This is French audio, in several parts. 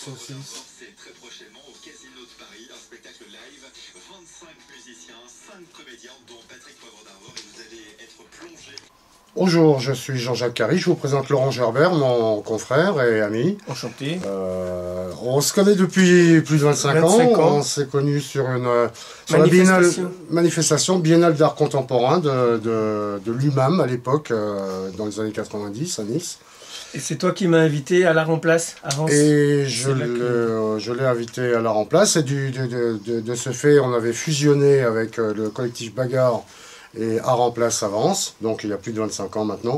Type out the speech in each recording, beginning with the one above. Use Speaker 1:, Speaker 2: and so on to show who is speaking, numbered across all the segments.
Speaker 1: saucisse.
Speaker 2: C'est très prochainement au Casino de Paris, un spectacle live, 25 musiciens, 5 comédiens, dont Patrick Poivre d'Arvor, et vous allez être plongé.
Speaker 1: Bonjour, je suis Jean-Jacques Carry, je vous présente Laurent Gerbert, mon confrère et ami.
Speaker 3: Enchanté.
Speaker 1: On se connaît depuis plus de 25 ans. On s'est connus sur la manifestation biennale d'art contemporain de l'UMAM à l'époque, dans les années 90 à Nice.
Speaker 3: Et c'est toi qui m'as invité à l'Art en Place à Reims.
Speaker 1: Et je l'ai invité à l'Art en Place, et de ce fait, on avait fusionné avec le collectif Bagarre et Art en Place à Reims, donc il y a plus de 25 ans maintenant.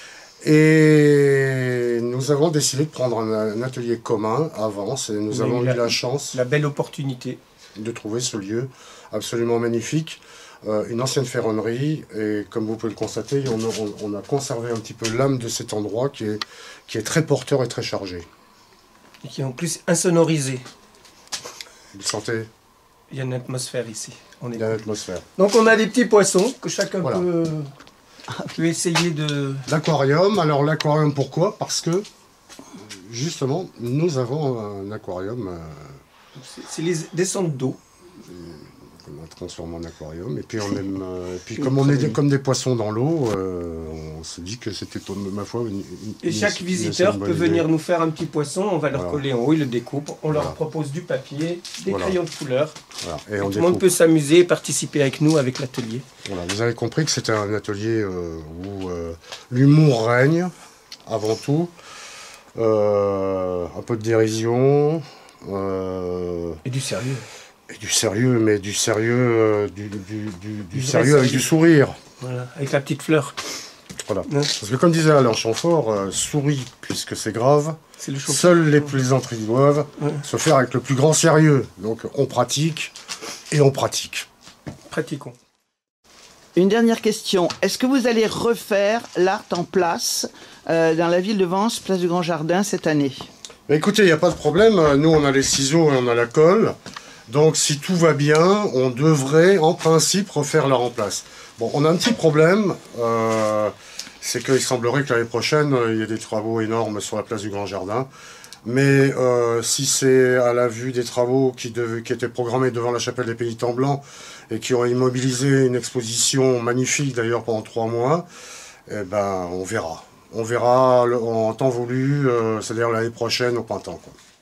Speaker 1: Et nous avons décidé de prendre un atelier commun à Reims, et nous avons eu la chance,
Speaker 3: la belle opportunité de
Speaker 1: trouver ce lieu absolument magnifique. Une ancienne ferronnerie, et comme vous pouvez le constater, on a conservé un petit peu l'âme de cet endroit qui est très porteur et très chargé.
Speaker 3: Et qui est en plus insonorisé.
Speaker 1: Vous le sentez?
Speaker 3: Il y a une atmosphère ici.
Speaker 1: Il y a une atmosphère.
Speaker 3: Donc on a des petits poissons que chacun peut essayer de...
Speaker 1: L'aquarium, alors l'aquarium pourquoi? Parce que justement nous avons un aquarium.
Speaker 3: C'est les descentes d'eau.
Speaker 1: On a transformé en aquarium, et puis on aime, comme on est comme des poissons dans l'eau, on s'est dit que c'était, ma foi,
Speaker 3: et chaque visiteur peut venir nous faire un petit poisson, on va leur coller en haut, ils le découpent, on leur propose du papier, des crayons de couleur, et tout le monde peut s'amuser et participer avec nous avec l'atelier.
Speaker 1: Voilà, vous avez compris que c'était un atelier où l'humour règne, avant tout, un peu de dérision,
Speaker 3: et du sérieux.
Speaker 1: Et du sérieux, mais du sérieux, du sérieux avec du sourire.
Speaker 3: Voilà, avec la petite fleur.
Speaker 1: Voilà. Ouais. Parce que comme disait Alain Chamfort, souris puisque c'est grave, seuls les plaisanteries doivent se faire avec le plus grand sérieux. Donc on pratique, et on pratique.
Speaker 3: Pratiquons.
Speaker 4: Une dernière question. Est-ce que vous allez refaire l'Art en Place dans la ville de Vence, place du Grand Jardin, cette année?
Speaker 1: Écoutez, il n'y a pas de problème. Nous, on a les ciseaux et on a la colle. Donc si tout va bien, on devrait en principe refaire l'Art en Place. Bon, on a un petit problème, c'est qu'il semblerait que l'année prochaine, il y ait des travaux énormes sur la place du Grand Jardin. Mais si c'est à la vue des travaux qui étaient programmés devant la chapelle des Pénitents Blancs et qui ont immobilisé une exposition magnifique d'ailleurs pendant 3 mois, eh ben on verra. On verra en temps voulu, c'est-à-dire l'année prochaine au printemps, quoi.